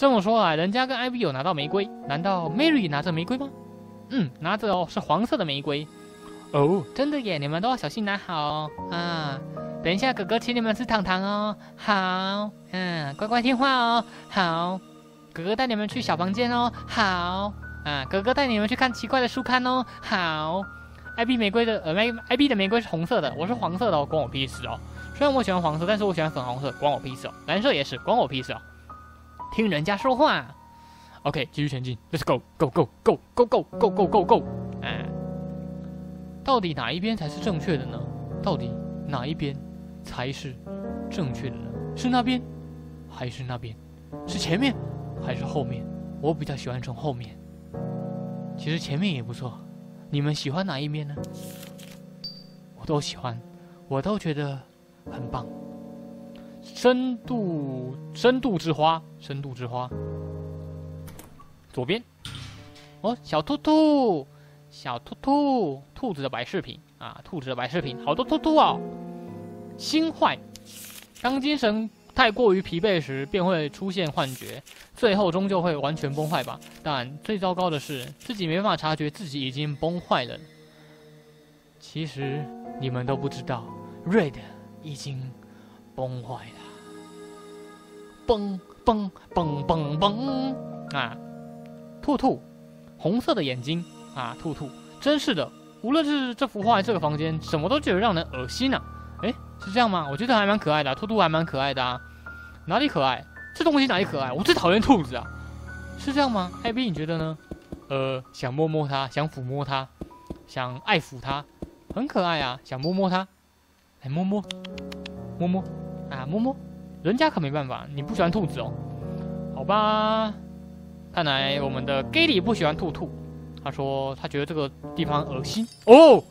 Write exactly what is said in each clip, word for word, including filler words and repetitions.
这么说来，人家跟艾比有拿到玫瑰，难道 Mary 拿着玫瑰吗？嗯，拿着哦，是黄色的玫瑰。哦，真的耶！你们都要小心拿好哦啊！等一下，哥哥请你们吃糖糖哦。好，嗯，乖乖听话哦。好，哥哥带你们去小房间哦。好，啊，哥哥带你们去看奇怪的书刊哦。好，艾比玫瑰的呃，艾艾比的玫瑰是红色的，我是黄色的哦，关我屁事哦。虽然我喜欢黄色，但是我喜欢粉红色，关我屁事哦。蓝色也是，关我屁事哦。听人家说话。OK， 继续前进 ，Let's go go go go go go go go go go。啊，到底哪一边才是正确的呢？到底哪一边才是正确的呢？是那边，还是那边？是前面，还是后面？我比较喜欢从后面。其实前面也不错。你们喜欢哪一面呢？我都喜欢，我都觉得很棒。深度深度之花，深度之花。左边，哦，小兔兔，小兔兔，兔子的摆饰品啊，兔子的摆饰品，好多兔兔哦。心坏，当精神太过于疲惫时，便会出现幻觉，最后终究会完全崩坏吧。但最糟糕的是，自己没办法察觉自己已经崩坏了。其实你们都不知道 ，Red 已经崩坏了，崩崩崩崩崩啊！兔兔，红色的眼睛啊，兔兔，真是的，无论是这幅画还是这个房间，什么都觉得让人恶心啊！哎，是这样吗？我觉得还蛮可爱的、啊，兔兔还蛮可爱的啊。哪里可爱？这东西哪里可爱？我最讨厌兔子啊！是这样吗？艾比，你觉得呢？呃，想摸摸它，想抚摸它，想爱抚它，很可爱啊！想摸摸它，来摸摸，摸摸啊，摸摸。人家可没办法，你不喜欢兔子哦？好吧。看来我们的 Gary 不喜欢兔兔，他说他觉得这个地方恶心哦。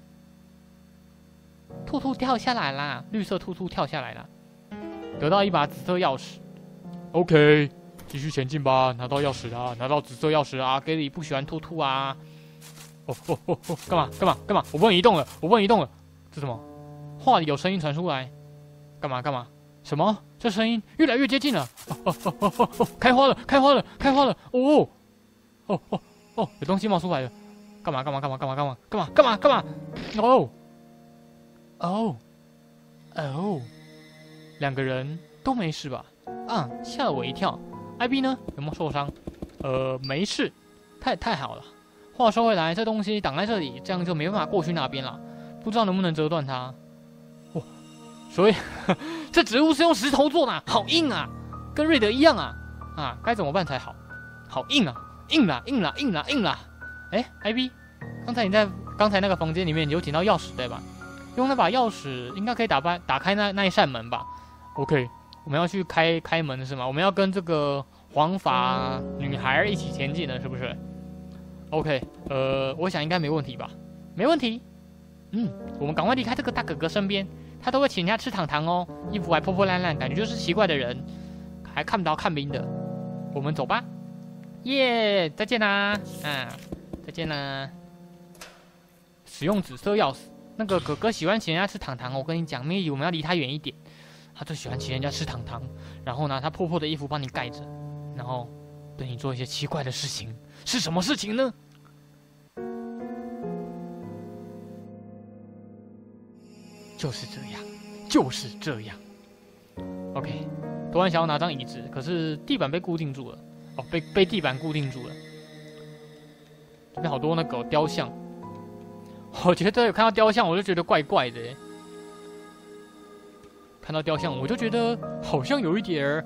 兔兔跳下来啦，绿色兔兔跳下来了，得到一把紫色钥匙。OK， 继续前进吧，拿到钥匙啦，拿到紫色钥匙啊。Gary 不喜欢兔兔啊。哦哦哦哦，干嘛干嘛干嘛？我不能移动了，我不能移动了。这什么？画里有声音传出来，干嘛干嘛？什么？这声音越来越接近了！哦哦哦哦哦！开花了，开花了，开花了！哦哦哦哦！有东西冒出来了！干嘛干嘛干嘛干嘛干嘛干嘛干嘛干嘛？哦哦哦！两个人都没事吧？啊，吓了我一跳。艾比呢？有没有受伤？呃，没事。太太好了。话说回来，这东西挡在这里，这样就没办法过去那边了。不知道能不能折断它。哦，所以。这植物是用石头做的，好硬啊，跟瑞德一样啊！啊，该怎么办才好？好硬啊，硬啦，硬啦，硬啦，硬啦！哎，艾比，刚才你在刚才那个房间里面，你有捡到钥匙对吧？用那把钥匙应该可以打开打开那那一扇门吧 ？OK， 我们要去开开门是吗？我们要跟这个黄发女孩一起前进的，是不是 ？OK， 呃，我想应该没问题吧？没问题。嗯，我们赶快离开这个大哥哥身边。他都会请人家吃糖糖哦，衣服还破破烂烂，感觉就是奇怪的人，还看不到看兵的。我们走吧，耶、yeah, ！再见啦，啊，再见啦。使用紫色钥匙，那个哥哥喜欢请人家吃糖糖，我跟你讲，咪我们要离他远一点。他最喜欢请人家吃糖糖，然后拿他破破的衣服帮你盖着，然后对你做一些奇怪的事情。是什么事情呢？就是这样，就是这样。OK， 突然想要拿张椅子，可是地板被固定住了。哦，被被地板固定住了。这边好多那个雕像，我觉得有看到雕像，我就觉得怪怪的耶。看到雕像，我就觉得好像有一点儿。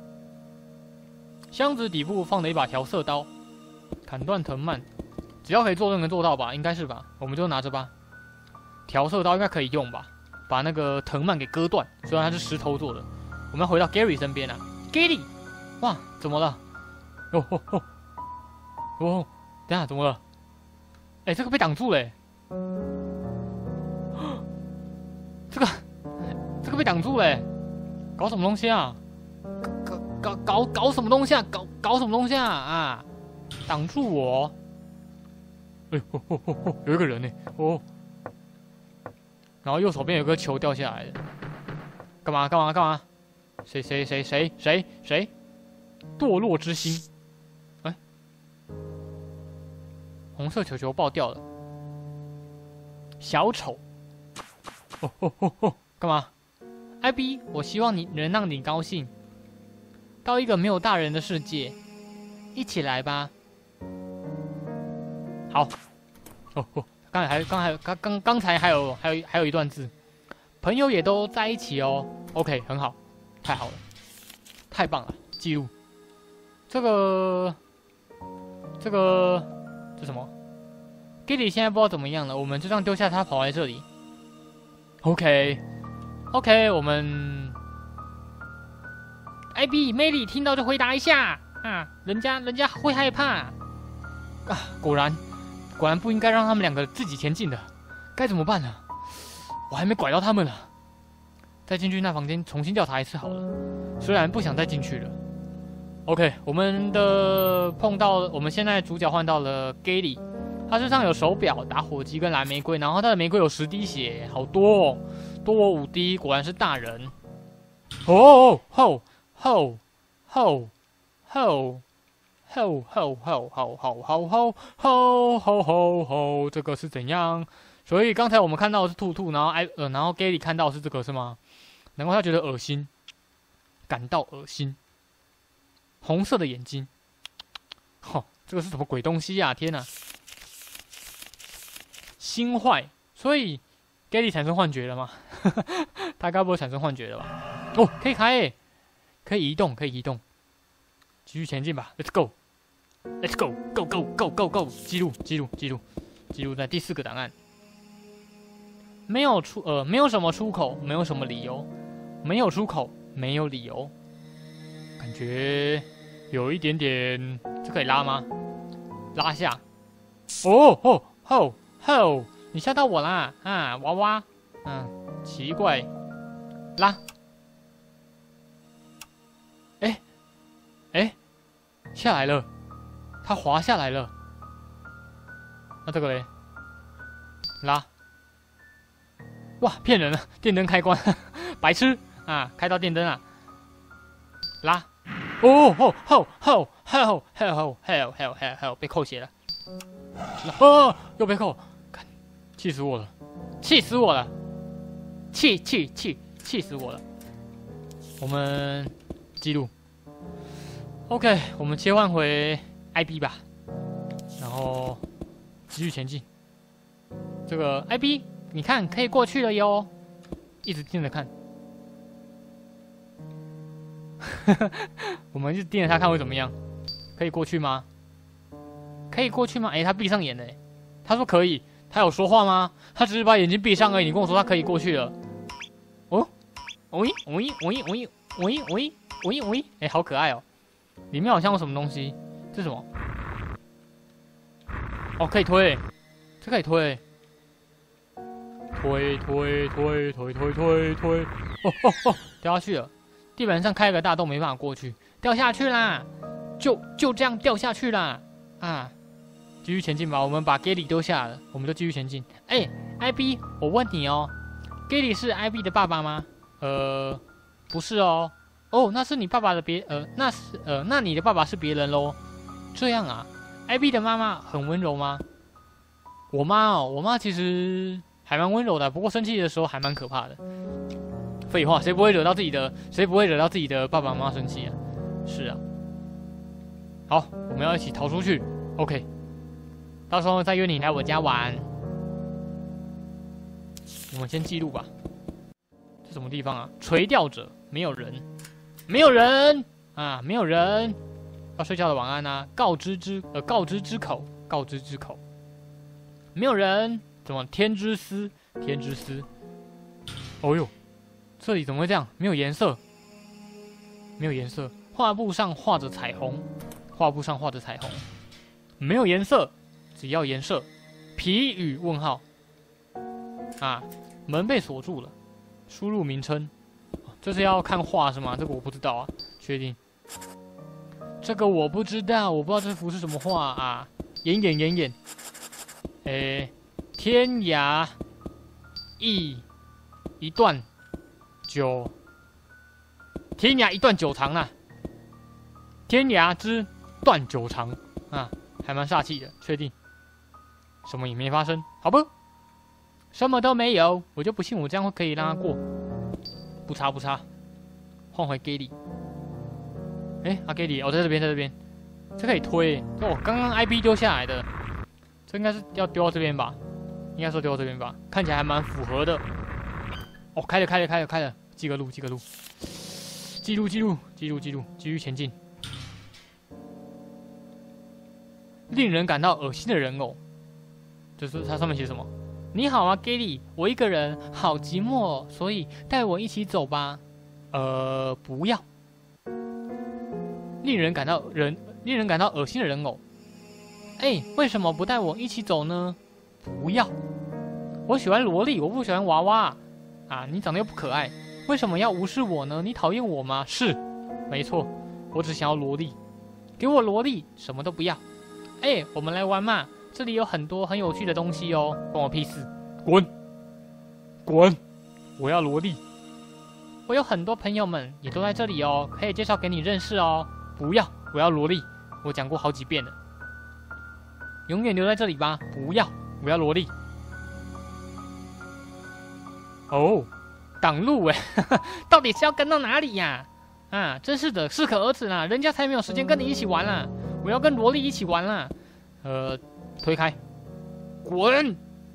箱子底部放了一把调色刀，砍断藤蔓，只要可以做就能做到吧？应该是吧？我们就拿着吧。调色刀应该可以用吧？把那个藤蔓给割断，虽然它是石头做的。我们要回到 Gary 身边啊 ，Gary， 哇，怎么了？哦哦哦哦，等一下怎么了？哎，这个被挡住了，这个这个被挡住了，搞什么东西啊？搞搞搞搞什么东西啊？搞搞什么东西啊？啊，挡住我！哎哦哦哦哦，有一个人呢，哦。然后右手边有个球掉下来的，干嘛干嘛干嘛？谁谁谁谁谁谁？ 堕落之心。哎，红色球球爆掉了。小丑。哦哦哦哦，干嘛？艾比，我希望你能让你高兴。到一个没有大人的世界，一起来吧。好。哦哦，刚才还刚才刚刚刚才还有还有还有一段字，朋友也都在一起哦。OK， 很好，太好了，太棒了，记录。这个这个这什么 ？Gilly 现在不知道怎么样了，我们就这样丢下他跑来这里。OK OK， 我们艾比、梅里听到就回答一下啊，人家人家会害怕啊。果然。果然不应该让他们两个自己前进的，该怎么办呢？我还没拐到他们呢。再进去那房间重新调查一次好了，虽然不想再进去了。OK， 我们的碰到，我们现在主角换到了 Gilly， 他身上有手表、打火机跟蓝玫瑰，然后他的玫瑰有十滴血，好多哦，多我五滴，果然是大人。哦吼吼吼吼！吼吼吼吼吼吼吼吼吼吼吼，这个是怎样？所以刚才我们看到的是兔兔，然后哎呃，然后 Gilly 看到的是这个是吗？难怪他觉得恶心，感到恶心。红色的眼睛，吼，这个是什么鬼东西呀、啊？天哪！心坏，所以 Gilly 产生幻觉了吗？他该不会产生幻觉了吧？哦，可以开诶，可以移动，可以移动，继续前进吧 ，Let's go。Let's go go go go go go！ 记录记录记录记录在第四个档案。没有出呃，没有什么出口，没有什么理由，没有出口，没有理由。感觉有一点点，这可以拉吗？拉下。哦哦吼吼！你吓到我啦啊，娃娃。嗯，奇怪。拉。哎哎，下来了。它滑下来了，那这个嘞，拉，哇，骗人了！电灯开关，白痴啊！开到电灯啊，拉，哦吼吼吼吼吼吼吼吼吼，被扣血了，哦，又被扣，气死我了，气死我了，气气气气死我了！我们记录 ，OK， 我们切换回。I B 吧，然后继续前进。这个 I B， 你看可以过去了哟，一直盯着看。我们就盯着他看会怎么样？可以过去吗？可以过去吗？哎，他闭上眼了。他说可以，他有说话吗？他只是把眼睛闭上而已。你跟我说他可以过去了。哦，喂喂喂喂喂喂喂喂，哎，好可爱哦！里面好像有什么东西。这是什么？哦，可以推，这可以推，推推推推推推推，哦哦哦，掉下去了，地板上开了个大洞，没办法过去，掉下去啦，就就这样掉下去啦，啊，继续前进吧，我们把 Gilly 丢下了，我们就继续前进。哎 ，I B， 我问你哦 ，Gilly 是 I B 的爸爸吗？呃，不是哦，哦，那是你爸爸的别，呃，那是呃，那你的爸爸是别人喽。这样啊 ，I B 的妈妈很温柔吗？我妈哦，我妈其实还蛮温柔的，不过生气的时候还蛮可怕的。废话，谁不会惹到自己的？谁不会惹到自己的爸爸妈妈生气啊？是啊。好，我们要一起逃出去。OK， 到时候再约你来我家玩。我们先记录吧。这什么地方啊？垂钓者，没有人，没有人啊，没有人。要睡觉的晚安啊！告知之呃，告知之口，告知之口。没有人，怎么天之丝？天之丝。哦呦，这里怎么会这样？没有颜色，没有颜色。画布上画着彩虹，画布上画着彩虹。没有颜色，只要颜色。皮语问号。啊，门被锁住了。输入名称。这是要看画是吗？这个我不知道啊，确定。这个我不知道，我不知道这幅是什么画啊！演演演演，诶，天涯一一段九，天涯一段九长啊！ 天涯之断九长啊，还蛮煞气的，确定？什么也没发生，好不？什么都没有，我就不信我这样会可以让他过。不差不差，换回 Gally。哎，啊 Gally，哦，在这边，在这边，这可以推。这我刚刚 I P 丢下来的，这应该是要丢到这边吧？应该说丢到这边吧，看起来还蛮符合的。哦，开了，开了，开了，开了，记个录，记个录，记录，记录，记录，记录，继续前进。令人感到恶心的人偶，就是它上面写什么？你好啊 ，Gally， 我一个人好寂寞哦，所以带我一起走吧。呃，不要。令人感到人，令人感到恶心的人偶。哎，为什么不带我一起走呢？不要。我喜欢萝莉，我不喜欢娃娃。啊，你长得又不可爱，为什么要无视我呢？你讨厌我吗？是，没错，我只想要萝莉，给我萝莉，什么都不要。哎，我们来玩嘛，这里有很多很有趣的东西哦，关我屁事，滚，滚，我要萝莉。我有很多朋友们也都在这里哦，可以介绍给你认识哦。不要，我要萝莉，我讲过好几遍了，永远留在这里吧。不要，我要萝莉。哦，挡路哎，到底是要跟到哪里呀？啊，真是的，适可而止啦，人家才没有时间跟你一起玩啦，我要跟萝莉一起玩啦。呃，推开，滚！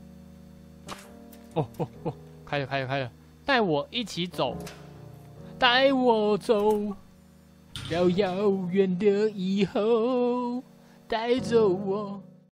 哦哦哦，开了开了开了，带我一起走，带我走到遥远的以后，带走我。